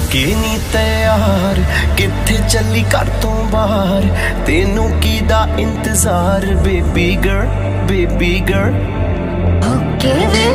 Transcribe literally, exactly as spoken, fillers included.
के नी तैयार किथे चली घर तो बाहर तेनू की दा इंतजार baby girl baby girl okay